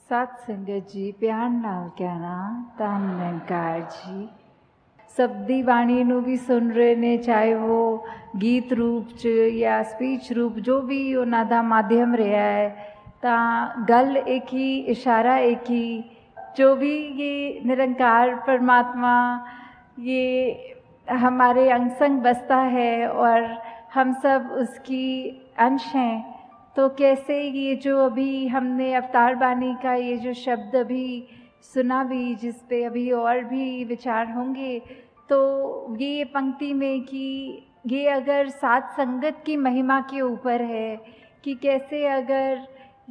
सत संगत जी प्यार नाल कहना धन निरंकार जी शब्दी बाणी नूं भी सुन रहे ने, चाहे वो गीत रूप च या स्पीच रूप जो भी उन्हां दा माध्यम रहा है, तां गल एक ही, इशारा एक ही, जो भी ये निरंकार परमात्मा ये हमारे अंग संग बसता है और हम सब उसकी अंश हैं। तो कैसे ये जो अभी हमने अवतार बानी का ये जो शब्द अभी सुना भी, जिस पे अभी और भी विचार होंगे, तो ये पंक्ति में कि ये अगर सात संगत की महिमा के ऊपर है कि कैसे अगर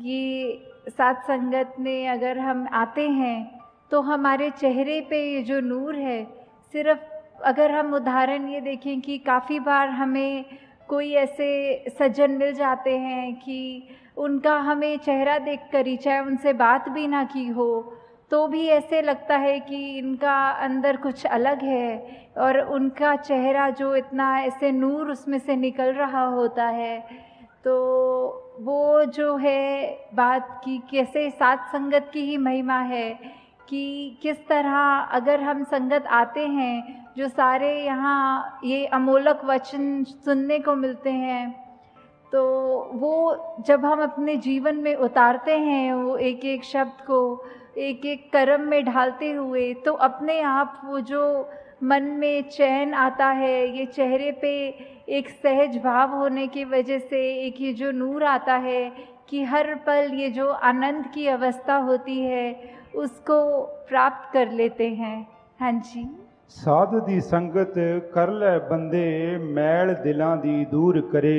ये सात संगत में अगर हम आते हैं तो हमारे चेहरे पे ये जो नूर है, सिर्फ अगर हम उदाहरण ये देखें कि काफ़ी बार हमें कोई ऐसे सज्जन मिल जाते हैं कि उनका हमें चेहरा देखकर ही, चाहे उनसे बात भी ना की हो, तो भी ऐसे लगता है कि इनका अंदर कुछ अलग है और उनका चेहरा जो इतना ऐसे नूर उसमें से निकल रहा होता है। तो वो जो है बात की कैसे सात संगत की ही महिमा है कि किस तरह अगर हम संगत आते हैं, जो सारे यहाँ ये अमोलक वचन सुनने को मिलते हैं, तो वो जब हम अपने जीवन में उतारते हैं वो एक एक शब्द को एक एक कर्म में ढालते हुए, तो अपने आप वो जो मन में चैन आता है, ये चेहरे पे एक सहज भाव होने की वजह से एक ये जो नूर आता है कि हर पल ये जो आनंद की अवस्था होती है उसको प्राप्त कर लेते हैं। हाँ जी। साध दी संगत कर ले बंदे मैल दिलां दी दूर करे।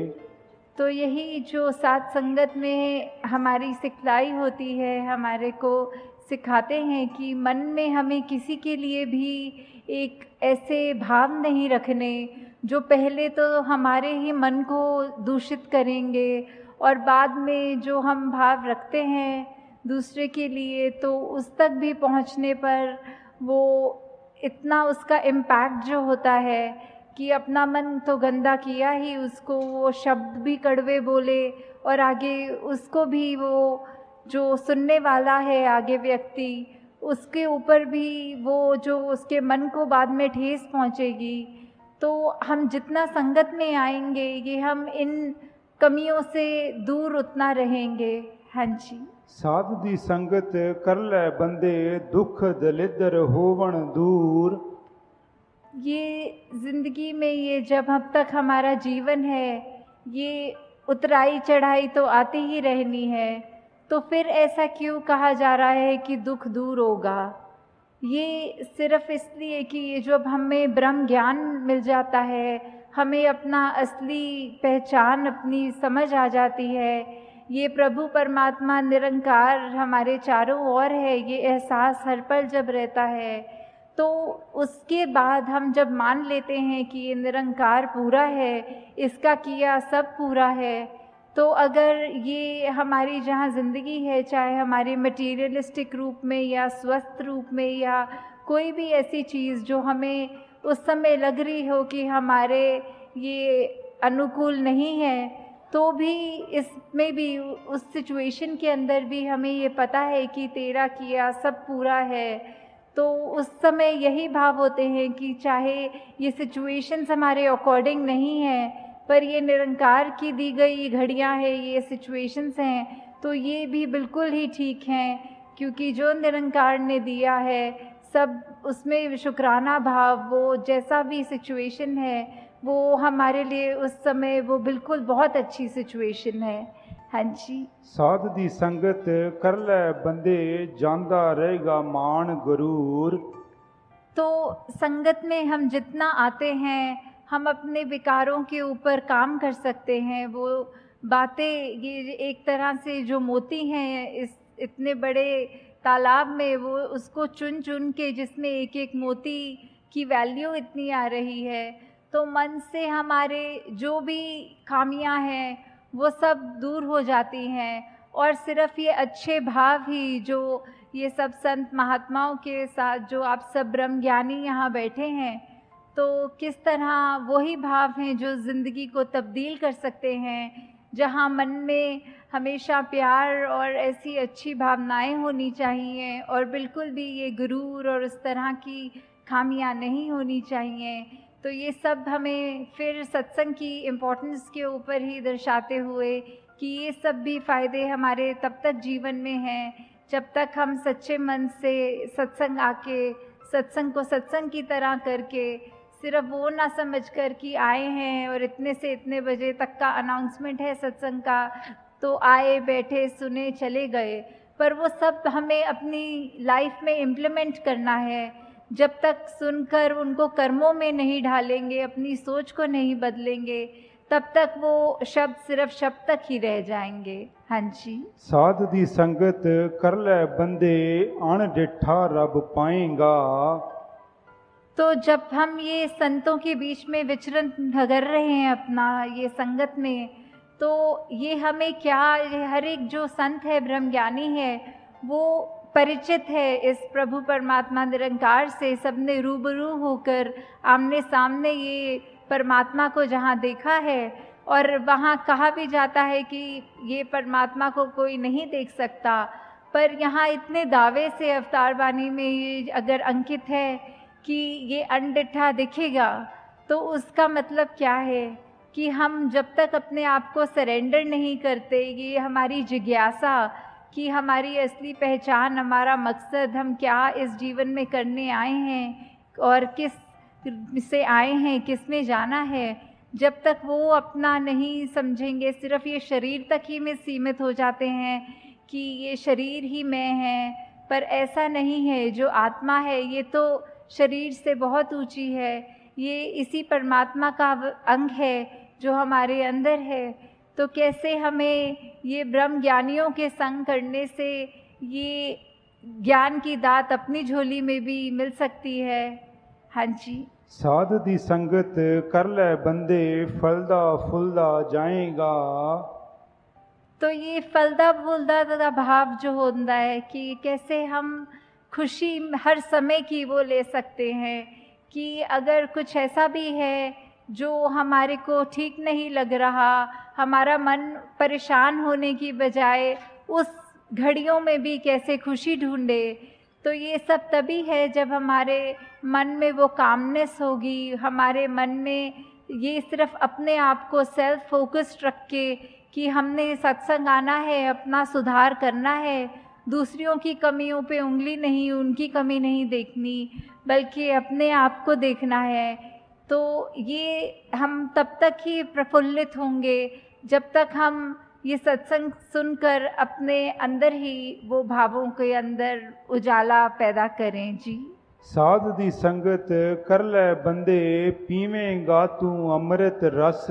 तो यही जो सात संगत में हमारी सिखलाई होती है, हमारे को सिखाते हैं कि मन में हमें किसी के लिए भी एक ऐसे भाव नहीं रखने जो पहले तो हमारे ही मन को दूषित करेंगे और बाद में जो हम भाव रखते हैं दूसरे के लिए, तो उस तक भी पहुंचने पर वो इतना उसका इम्पैक्ट जो होता है कि अपना मन तो गंदा किया ही, उसको वो शब्द भी कड़वे बोले और आगे उसको भी वो जो सुनने वाला है आगे व्यक्ति, उसके ऊपर भी वो जो उसके मन को बाद में ठेस पहुंचेगी। तो हम जितना संगत में आएंगे ये हम इन कमियों से दूर उतना रहेंगे। हाँ जी। साध दी संगत कर ले बंदे दुख दलिदर होवन दूर। ये ज़िंदगी में ये जब अब तक हमारा जीवन है, ये उतराई चढ़ाई तो आती ही रहनी है, तो फिर ऐसा क्यों कहा जा रहा है कि दुख दूर होगा? ये सिर्फ़ इसलिए कि ये जब हमें ब्रह्म ज्ञान मिल जाता है, हमें अपना असली पहचान अपनी समझ आ जाती है, ये प्रभु परमात्मा निरंकार हमारे चारों ओर है, ये एहसास हर पल जब रहता है, तो उसके बाद हम जब मान लेते हैं कि ये निरंकार पूरा है, इसका किया सब पूरा है, तो अगर ये हमारी जहाँ ज़िंदगी है, चाहे हमारे मटीरियलिस्टिक रूप में या स्वस्थ रूप में या कोई भी ऐसी चीज़ जो हमें उस समय लग रही हो कि हमारे ये अनुकूल नहीं है, तो भी इसमें भी उस सिचुएशन के अंदर भी हमें ये पता है कि तेरा किया सब पूरा है, तो उस समय यही भाव होते हैं कि चाहे ये सिचुएशंस हमारे अकॉर्डिंग नहीं है, पर ये निरंकार की दी गई घड़ियां हैं, ये सिचुएशंस हैं, तो ये भी बिल्कुल ही ठीक हैं, क्योंकि जो निरंकार ने दिया है सब उसमें शुक्राना भाव, वो जैसा भी सिचुएशन है वो हमारे लिए उस समय वो बिल्कुल बहुत अच्छी सिचुएशन है। हाँ जी। साध दी संगत कर ले बंदे जांदा रहेगा मान गरूर। तो संगत में हम जितना आते हैं हम अपने विकारों के ऊपर काम कर सकते हैं। वो बातें ये एक तरह से जो मोती हैं इस इतने बड़े तालाब में, वो उसको चुन चुन के जिसमें एक एक मोती की वैल्यू इतनी आ रही है, तो मन से हमारे जो भी खामियां हैं वो सब दूर हो जाती हैं और सिर्फ़ ये अच्छे भाव ही जो ये सब संत महात्माओं के साथ जो आप सब ब्रह्म ज्ञानी यहाँ बैठे हैं, तो किस तरह वही भाव हैं जो ज़िंदगी को तब्दील कर सकते हैं, जहाँ मन में हमेशा प्यार और ऐसी अच्छी भावनाएं होनी चाहिए, और बिल्कुल भी ये गुरूर और उस तरह की खामियां नहीं होनी चाहिए। तो ये सब हमें फिर सत्संग की इम्पोर्टेंस के ऊपर ही दर्शाते हुए कि ये सब भी फ़ायदे हमारे तब तक जीवन में हैं जब तक हम सच्चे मन से सत्संग आके सत्संग को सत्संग की तरह करके, सिर्फ वो ना समझ कर कि आए हैं और इतने से इतने बजे तक का अनाउंसमेंट है सत्संग का, तो आए बैठे सुने चले गए, पर वो सब हमें अपनी लाइफ में इम्प्लीमेंट करना है। जब तक सुनकर उनको कर्मों में नहीं ढालेंगे, अपनी सोच को नहीं बदलेंगे, तब तक वो शब्द सिर्फ शब्द तक ही रह जाएंगे। हाँ जी। साध दी संगत कर ले बंदे अण डिठा रब पाएगा। तो जब हम ये संतों के बीच में विचरण कर रहे हैं अपना ये संगत में, तो ये हमें क्या, हर एक जो संत है ब्रह्मज्ञानी है वो परिचित है इस प्रभु परमात्मा निरंकार से। सबने रूबरू होकर आमने सामने ये परमात्मा को जहाँ देखा है, और वहाँ कहा भी जाता है कि ये परमात्मा को कोई नहीं देख सकता, पर यहाँ इतने दावे से अवतार वाणी में ये अगर अंकित है कि ये अनडिठा दिखेगा, तो उसका मतलब क्या है कि हम जब तक अपने आप को सरेंडर नहीं करते, ये हमारी जिज्ञासा कि हमारी असली पहचान, हमारा मकसद, हम क्या इस जीवन में करने आए हैं और किस से आए हैं, किस में जाना है, जब तक वो अपना नहीं समझेंगे, सिर्फ ये शरीर तक ही में सीमित हो जाते हैं कि ये शरीर ही मैं है, पर ऐसा नहीं है। जो आत्मा है ये तो शरीर से बहुत ऊंची है, ये इसी परमात्मा का अंग है जो हमारे अंदर है। तो कैसे हमें ये ब्रह्म ज्ञानियों के संग करने से ये ज्ञान की दात अपनी झोली में भी मिल सकती है। हाँ जी। साध दी संगत कर ले बंदे फलदा फुलदा जाएगा। तो ये फलदा फुलदा का भाव जो होता है कि कैसे हम खुशी हर समय की वो ले सकते हैं कि अगर कुछ ऐसा भी है जो हमारे को ठीक नहीं लग रहा, हमारा मन परेशान होने की बजाय उस घड़ियों में भी कैसे खुशी ढूंढे। तो ये सब तभी है जब हमारे मन में वो कामनेस होगी, हमारे मन में ये सिर्फ अपने आप को सेल्फ फोकस्ड रख के कि हमने सत्संग आना है, अपना सुधार करना है, दूसरों की कमियों पे उंगली नहीं, उनकी कमी नहीं देखनी, बल्कि अपने आप को देखना है। तो ये हम तब तक ही प्रफुल्लित होंगे जब तक हम ये सत्संग सुनकर अपने अंदर ही वो भावों के अंदर उजाला पैदा करें। जी। साध दी संगत कर ले बंदे पीवेंगा तू अमृत रस।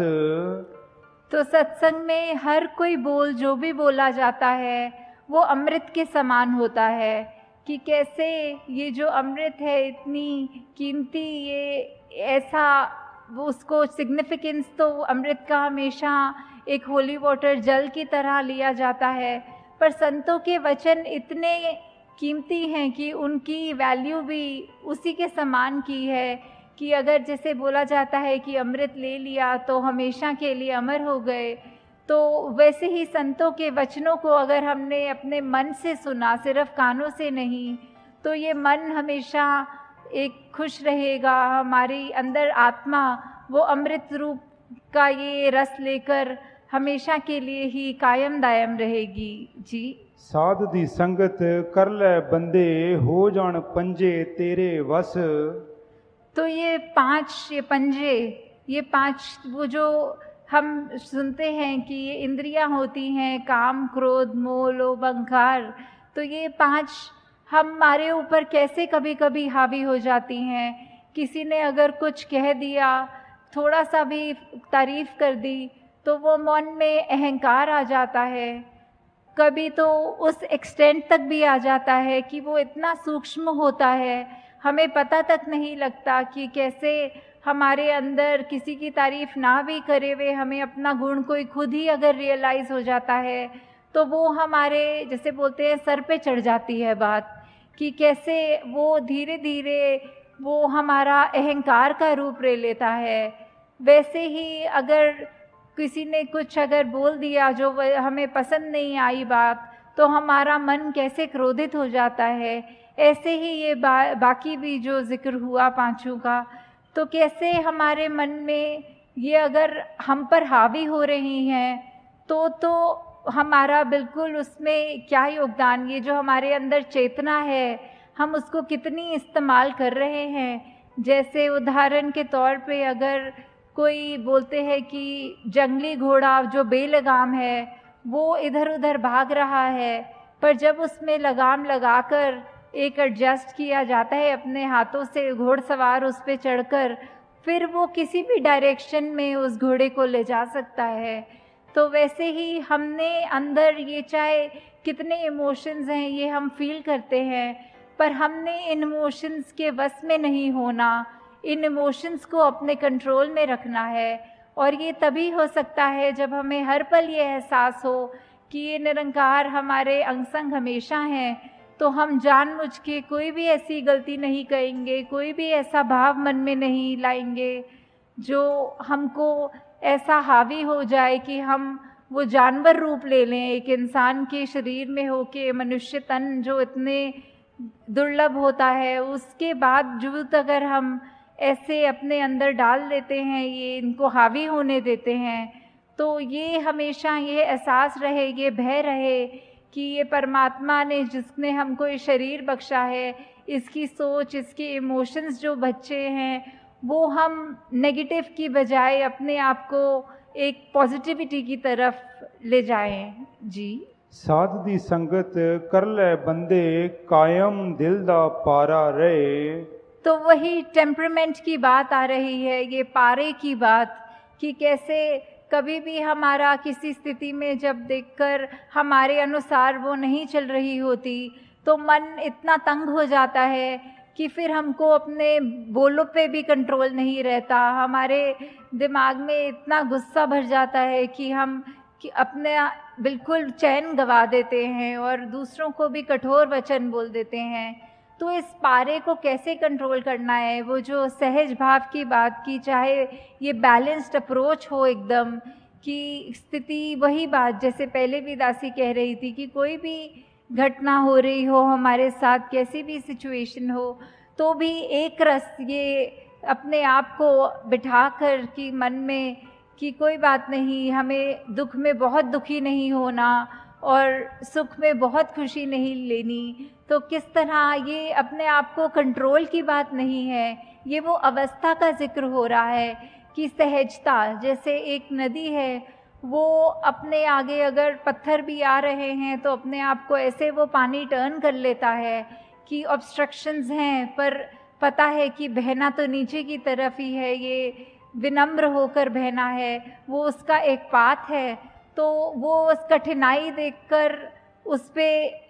तो सत्संग में हर कोई बोल जो भी बोला जाता है वो अमृत के समान होता है कि कैसे ये जो अमृत है इतनी कीमती, ये ऐसा वो उसको सिग्निफिकेंस तो अमृत का हमेशा एक होली वाटर जल की तरह लिया जाता है, पर संतों के वचन इतने कीमती हैं कि उनकी वैल्यू भी उसी के समान की है कि अगर जैसे बोला जाता है कि अमृत ले लिया तो हमेशा के लिए अमर हो गए, तो वैसे ही संतों के वचनों को अगर हमने अपने मन से सुना, सिर्फ कानों से नहीं, तो ये मन हमेशा एक खुश रहेगा, हमारी अंदर आत्मा वो अमृत रूप का ये रस लेकर हमेशा के लिए ही कायम दायम रहेगी। जी। साध दी संगत कर ले बंदे हो जान पंजे तेरे वस। तो ये पंजे, ये पांच वो जो हम सुनते हैं कि ये इंद्रियां होती हैं, काम क्रोध मोह लोभ अहंकार, तो ये पांच हमारे ऊपर कैसे कभी कभी हावी हो जाती हैं। किसी ने अगर कुछ कह दिया, थोड़ा सा भी तारीफ कर दी, तो वो मन में अहंकार आ जाता है। कभी तो उस एक्सटेंट तक भी आ जाता है कि वो इतना सूक्ष्म होता है, हमें पता तक नहीं लगता कि कैसे हमारे अंदर किसी की तारीफ ना भी करे हुए हमें अपना गुण कोई खुद ही अगर रियलाइज़ हो जाता है, तो वो हमारे जैसे बोलते हैं सर पे चढ़ जाती है बात कि कैसे वो धीरे धीरे वो हमारा अहंकार का रूप ले लेता है। वैसे ही अगर किसी ने कुछ अगर बोल दिया जो हमें पसंद नहीं आई बात, तो हमारा मन कैसे क्रोधित हो जाता है। ऐसे ही ये बाकी भी जो जिक्र हुआ पांचों का, तो कैसे हमारे मन में ये अगर हम पर हावी हो रही हैं तो हमारा बिल्कुल उसमें क्या योगदान, ये जो हमारे अंदर चेतना है हम उसको कितनी इस्तेमाल कर रहे हैं। जैसे उदाहरण के तौर पे अगर कोई बोलते हैं कि जंगली घोड़ा जो बेलगाम है वो इधर उधर भाग रहा है, पर जब उसमें लगाम लगाकर एक एडजस्ट किया जाता है अपने हाथों से, घोड़सवार उस पे चढ़कर फिर वो किसी भी डायरेक्शन में उस घोड़े को ले जा सकता है। तो वैसे ही हमने अंदर ये चाहे कितने इमोशंस हैं ये हम फील करते हैं, पर हमने इन इमोशंस के वश में नहीं होना, इन इमोशंस को अपने कंट्रोल में रखना है। और ये तभी हो सकता है जब हमें हर पल ये एहसास हो कि ये निरंकार हमारे अंग संग हमेशा हैं, तो हम जानबूझ के कोई भी ऐसी गलती नहीं करेंगे, कोई भी ऐसा भाव मन में नहीं लाएंगे जो हमको ऐसा हावी हो जाए कि हम वो जानवर रूप ले लें, एक इंसान के शरीर में होके मनुष्य तन जो इतने दुर्लभ होता है उसके बावजूद अगर हम ऐसे अपने अंदर डाल देते हैं, ये इनको हावी होने देते हैं, तो ये हमेशा ये एहसास रहे, ये भय रहे कि ये परमात्मा ने जिसने हमको ये शरीर बख्शा है, इसकी सोच, इसके इमोशंस जो बच्चे हैं वो हम नेगेटिव की बजाय अपने आप को एक पॉजिटिविटी की तरफ ले जाएं। जी। साध दी संगत कर ले बंदे कायम दिल दा पारा रहे। तो वही टेम्परामेंट की बात आ रही है, ये पारे की बात, कि कैसे कभी भी हमारा किसी स्थिति में जब देखकर हमारे अनुसार वो नहीं चल रही होती तो मन इतना तंग हो जाता है कि फिर हमको अपने बोलों पे भी कंट्रोल नहीं रहता, हमारे दिमाग में इतना गुस्सा भर जाता है कि हम अपने बिल्कुल चैन गवा देते हैं और दूसरों को भी कठोर वचन बोल देते हैं। तो इस पारे को कैसे कंट्रोल करना है, वो जो सहज भाव की बात की, चाहे ये बैलेंस्ड अप्रोच हो एकदम, कि स्थिति वही बात जैसे पहले भी दासी कह रही थी कि कोई भी घटना हो रही हो हमारे साथ, कैसी भी सिचुएशन हो, तो भी एक रस ये अपने आप को बिठाकर कि मन में कि कोई बात नहीं, हमें दुख में बहुत दुखी नहीं होना और सुख में बहुत खुशी नहीं लेनी। तो किस तरह ये अपने आप को कंट्रोल की बात नहीं है, ये वो अवस्था का जिक्र हो रहा है कि सहजता, जैसे एक नदी है वो अपने आगे अगर पत्थर भी आ रहे हैं तो अपने आप को ऐसे वो पानी टर्न कर लेता है कि ऑब्स्ट्रक्शंस हैं पर पता है कि बहना तो नीचे की तरफ ही है, ये विनम्र होकर बहना है, वो उसका एक पाथ है। तो वो उस कठिनाई देखकर उस पे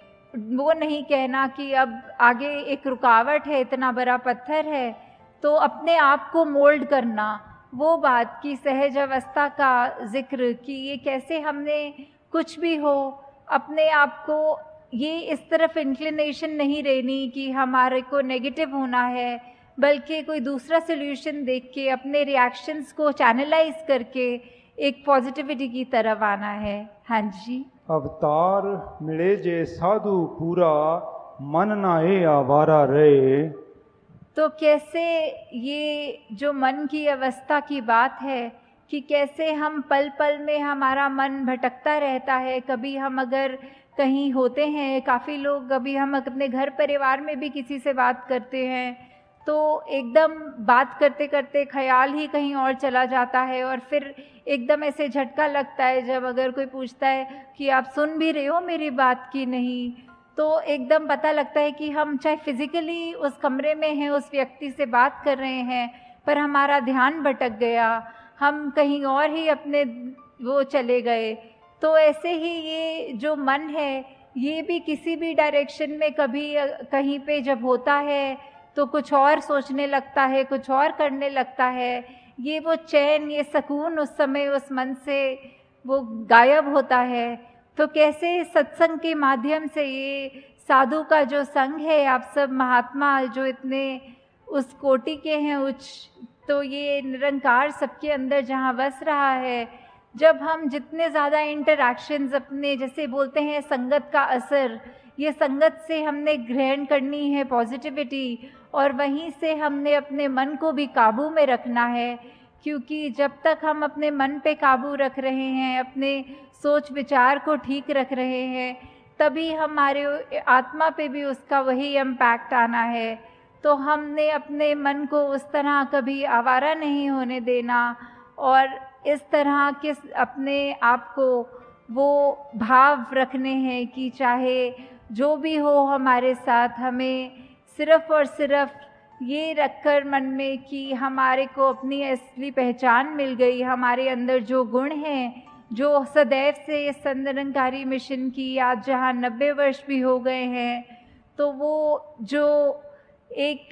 वो नहीं कहना कि अब आगे एक रुकावट है, इतना बड़ा पत्थर है, तो अपने आप को मोल्ड करना, वो बात की सहज अवस्था का जिक्र कि ये कैसे हमने कुछ भी हो अपने आप को ये इस तरफ इंक्लिनेशन नहीं रहनी कि हमारे को नेगेटिव होना है, बल्कि कोई दूसरा सोल्यूशन देख के अपने रिएक्शंस को चैनलाइज करके एक पॉजिटिविटी की तरफ आना है। हाँ जी। अवतार मिले जे साधु पूरा मन ना ए आवारा रहे। तो कैसे ये जो मन की अवस्था की बात है कि कैसे हम पल पल में हमारा मन भटकता रहता है। कभी हम अगर कहीं होते हैं, काफ़ी लोग, कभी हम अपने घर परिवार में भी किसी से बात करते हैं तो एकदम बात करते करते ख्याल ही कहीं और चला जाता है और फिर एकदम ऐसे झटका लगता है जब अगर कोई पूछता है कि आप सुन भी रहे हो मेरी बात की नहीं, तो एकदम पता लगता है कि हम चाहे फिज़िकली उस कमरे में हैं, उस व्यक्ति से बात कर रहे हैं, पर हमारा ध्यान भटक गया, हम कहीं और ही अपने वो चले गए। तो ऐसे ही ये जो मन है ये भी किसी भी डायरेक्शन में कभी कहीं पे जब होता है तो कुछ और सोचने लगता है, कुछ और करने लगता है। ये वो चैन, ये सुकून उस समय उस मन से वो गायब होता है। तो कैसे सत्संग के माध्यम से ये साधु का जो संग है, आप सब महात्मा जो इतने उस कोटि के हैं उच्च, तो ये निरंकार सबके अंदर जहाँ बस रहा है, जब हम जितने ज़्यादा इंटरैक्शंस अपने, जैसे बोलते हैं संगत का असर, ये संगत से हमने ग्रहण करनी है पॉजिटिविटी, और वहीं से हमने अपने मन को भी काबू में रखना है, क्योंकि जब तक हम अपने मन पे काबू रख रहे हैं, अपने सोच विचार को ठीक रख रहे हैं, तभी हमारे आत्मा पे भी उसका वही इम्पैक्ट आना है। तो हमने अपने मन को उस तरह कभी आवारा नहीं होने देना, और इस तरह के अपने आप को वो भाव रखने हैं कि चाहे जो भी हो हमारे साथ, हमें सिर्फ़ और सिर्फ ये रखकर मन में कि हमारे को अपनी असली पहचान मिल गई, हमारे अंदर जो गुण हैं, जो सदैव से इस निरंकारी मिशन की आज जहाँ 90 वर्ष भी हो गए हैं, तो वो जो एक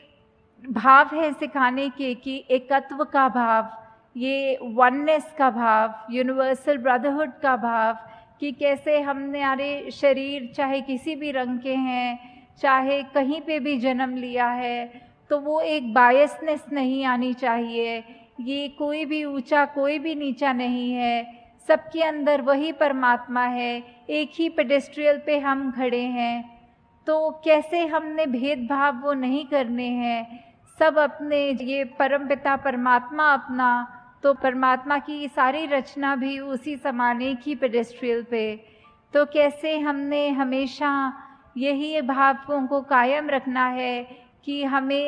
भाव है सिखाने के कि एकत्व का भाव, ये वननेस का भाव, यूनिवर्सल ब्रदरहुड का भाव, कि कैसे हमारे शरीर चाहे किसी भी रंग के हैं, चाहे कहीं पे भी जन्म लिया है, तो वो एक बायसनेस नहीं आनी चाहिए। ये कोई भी ऊंचा कोई भी नीचा नहीं है, सबके अंदर वही परमात्मा है, एक ही पेडेस्ट्रियल पे हम खड़े हैं। तो कैसे हमने भेदभाव वो नहीं करने हैं, सब अपने ये परमपिता परमात्मा अपना, तो परमात्मा की सारी रचना भी उसी समान एक ही पेडेस्ट्रियल पे। तो कैसे हमने हमेशा यही भावों को कायम रखना है कि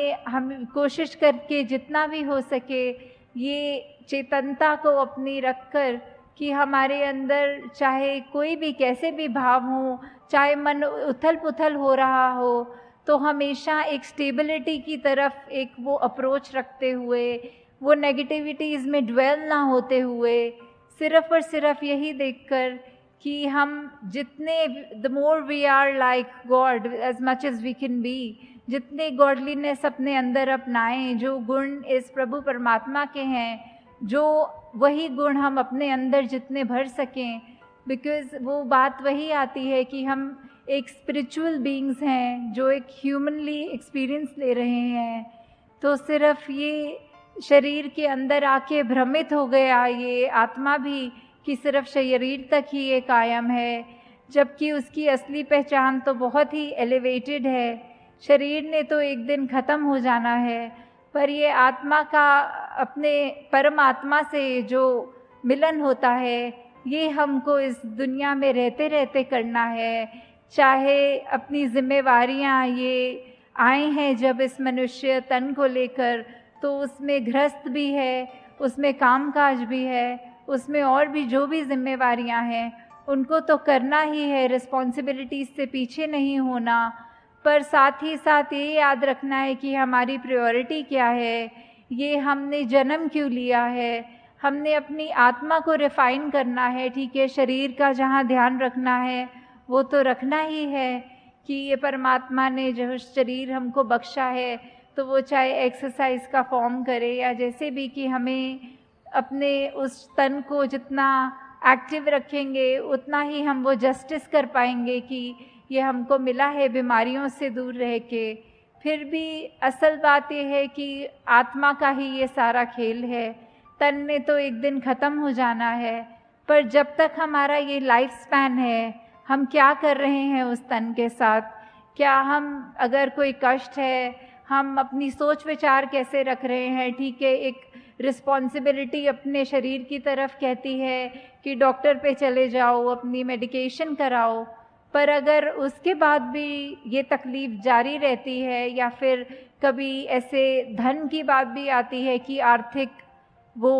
हम कोशिश करके जितना भी हो सके ये चेतनता को अपनी रखकर कि हमारे अंदर चाहे कोई भी कैसे भी भाव हो, चाहे मन उथल पुथल हो रहा हो, तो हमेशा एक स्टेबिलिटी की तरफ एक वो अप्रोच रखते हुए, वो नेगेटिविटीज़ में ड्वेल ना होते हुए, सिर्फ़ और सिर्फ यही देखकर कि हम जितने the more we are like God as much as we can be, जितने गॉडलीनेस अपने अंदर अपनाएं, जो गुण इस प्रभु परमात्मा के हैं, जो वही गुण हम अपने अंदर जितने भर सकें, बिकॉज़ वो बात वही आती है कि हम एक स्पिरिचुअल बीइंग्स हैं जो एक ह्यूमनली एक्सपीरियंस ले रहे हैं। तो सिर्फ ये शरीर के अंदर आके भ्रमित हो गया ये आत्मा भी कि सिर्फ शरीर तक ही ये कायम है, जबकि उसकी असली पहचान तो बहुत ही एलिवेटेड है। शरीर ने तो एक दिन ख़त्म हो जाना है, पर ये आत्मा का अपने परमात्मा से जो मिलन होता है, ये हमको इस दुनिया में रहते रहते करना है। चाहे अपनी जिम्मेवारियाँ ये आए हैं जब इस मनुष्य तन को लेकर, तो उसमें गृहस्थ भी है, उसमें कामकाज भी है, उसमें और भी जो भी जिम्मेवारियां हैं उनको तो करना ही है, रिस्पॉन्सिबिलिटीज़ से पीछे नहीं होना। पर साथ ही साथ ये याद रखना है कि हमारी प्रायोरिटी क्या है, ये हमने जन्म क्यों लिया है, हमने अपनी आत्मा को रिफ़ाइन करना है। ठीक है, शरीर का जहाँ ध्यान रखना है वो तो रखना ही है कि ये परमात्मा ने जो शरीर हमको बख्शा है, तो वो चाहे एक्सरसाइज का फॉर्म करे या जैसे भी, कि हमें अपने उस तन को जितना एक्टिव रखेंगे उतना ही हम वो जस्टिस कर पाएंगे कि ये हमको मिला है बीमारियों से दूर रह के। फिर भी असल बात ये है कि आत्मा का ही ये सारा खेल है, तन ने तो एक दिन ख़त्म हो जाना है, पर जब तक हमारा ये लाइफ स्पैन है, हम क्या कर रहे हैं उस तन के साथ। क्या हम, अगर कोई कष्ट है, हम अपनी सोच विचार कैसे रख रहे हैं। ठीक है, एक रिस्पॉन्सिबिलिटी अपने शरीर की तरफ कहती है कि डॉक्टर पे चले जाओ, अपनी मेडिकेशन कराओ, पर अगर उसके बाद भी ये तकलीफ़ जारी रहती है, या फिर कभी ऐसे धन की बात भी आती है कि आर्थिक वो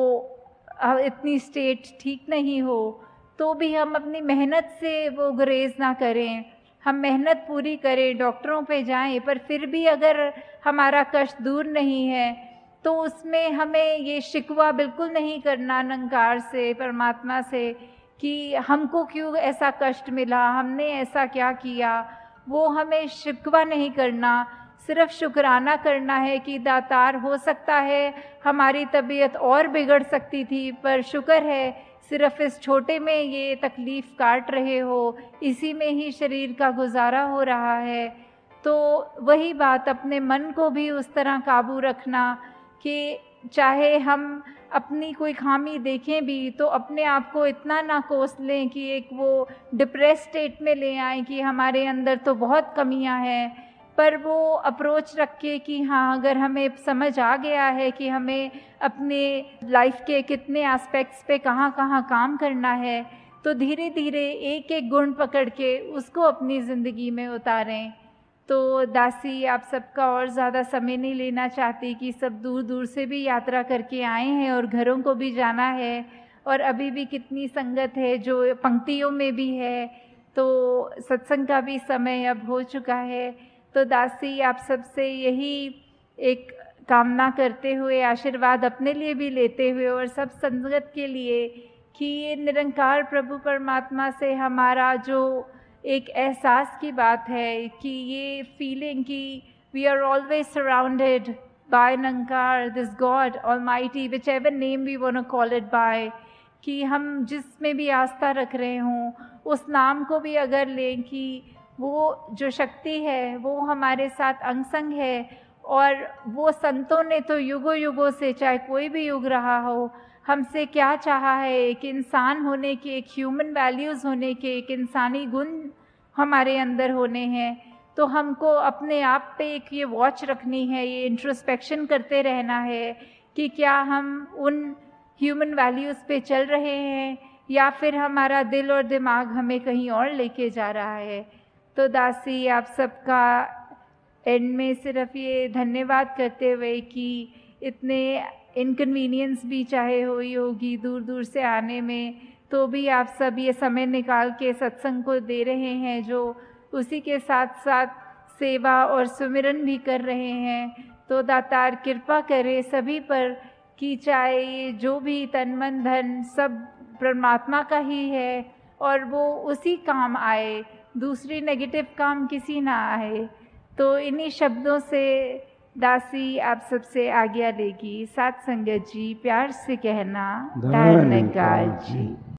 इतनी स्टेट ठीक नहीं हो, तो भी हम अपनी मेहनत से वो गुरेज ना करें, हम मेहनत पूरी करें, डॉक्टरों पे जाएं, पर फिर भी अगर हमारा कष्ट दूर नहीं है तो उसमें हमें ये शिकवा बिल्कुल नहीं करना निरंकार से, परमात्मा से, कि हमको क्यों ऐसा कष्ट मिला, हमने ऐसा क्या किया। वो हमें शिकवा नहीं करना, सिर्फ शुक्राना करना है कि दातार, हो सकता है हमारी तबीयत और बिगड़ सकती थी, पर शुक्र है सिर्फ इस छोटे में ये तकलीफ़ काट रहे हो, इसी में ही शरीर का गुजारा हो रहा है। तो वही बात, अपने मन को भी उस तरह काबू रखना कि चाहे हम अपनी कोई खामी देखें भी तो अपने आप को इतना ना कोस लें कि एक वो डिप्रेस स्टेट में ले आएँ कि हमारे अंदर तो बहुत कमियां हैं, पर वो अप्रोच रख के कि हाँ, अगर हमें समझ आ गया है कि हमें अपने लाइफ के कितने एस्पेक्ट्स पे कहाँ कहाँ काम करना है, तो धीरे धीरे एक एक गुण पकड़ के उसको अपनी ज़िंदगी में उतारें। तो दासी, आप सबका और ज़्यादा समय नहीं लेना चाहती कि सब दूर दूर से भी यात्रा करके आए हैं और घरों को भी जाना है, और अभी भी कितनी संगत है जो पंक्तियों में भी है, तो सत्संग का भी समय अब हो चुका है। तो दासी, आप सबसे यही एक कामना करते हुए, आशीर्वाद अपने लिए भी लेते हुए और सब संगत के लिए, कि ये निरंकार प्रभु परमात्मा से हमारा जो एक एहसास की बात है, कि ये फीलिंग कि we are always surrounded by Nirankar, this God almighty, whichever name we want to call it by, कि हम जिसमें भी आस्था रख रहे हों उस नाम को भी अगर लें कि वो जो शक्ति है वो हमारे साथ अंग संग है, और वो संतों ने तो युगों युगों से, चाहे कोई भी युग रहा हो, हमसे क्या चाहा है, एक इंसान होने के, एक ह्यूमन वैल्यूज़ होने के, एक इंसानी गुण हमारे अंदर होने हैं। तो हमको अपने आप पे एक ये वॉच रखनी है, ये इंट्रोस्पेक्शन करते रहना है कि क्या हम उन ह्यूमन वैल्यूज़ पे चल रहे हैं या फिर हमारा दिल और दिमाग हमें कहीं और लेके जा रहा है। तो दासी, आप सबका एंड में सिर्फ ये धन्यवाद करते हुए कि इतने इनकन्वीनियंस भी चाहे हुई होगी दूर दूर से आने में, तो भी आप सब ये समय निकाल के सत्संग को दे रहे हैं, जो उसी के साथ साथ सेवा और सुमिरन भी कर रहे हैं। तो दातार कृपा करे सभी पर कि चाहे ये जो भी तन मन धन सब परमात्मा का ही है, और वो उसी काम आए, दूसरी नेगेटिव काम किसी ना आए। तो इन्हीं शब्दों से दासी आप सबसे आज्ञा लेगी। साथ संगत जी, प्यार से कहना, धन्यवाद जी।